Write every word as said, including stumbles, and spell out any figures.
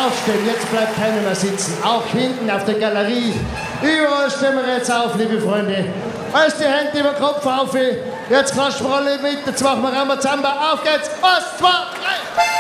aufstehen, jetzt bleibt keiner mehr sitzen. Auch hinten auf der Galerie. Überall stehen wir jetzt auf, liebe Freunde. Alles die Hände über den Kopf auf. Jetzt klatschen wir alle mit, jetzt machen wir Ramazamba. Auf geht's. Was, zwei, drei.